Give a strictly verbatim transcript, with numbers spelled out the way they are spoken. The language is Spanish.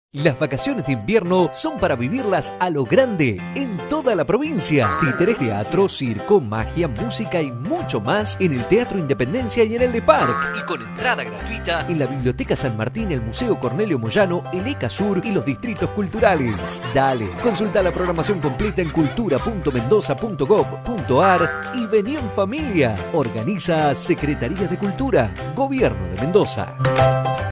Las vacaciones de invierno son para vivirlas a lo grande en toda la provincia. Títeres, teatro, circo, magia, música y mucho más en el Teatro Independencia y en el de Parc. Y con entrada gratuita en la Biblioteca San Martín, el Museo Cornelio Moyano, el ECA Sur y los distritos culturales. Dale, consulta la programación completa en cultura punto mendoza punto gov punto ar y vení en familia. Organiza Secretaría de Cultura, Gobierno de Mendoza.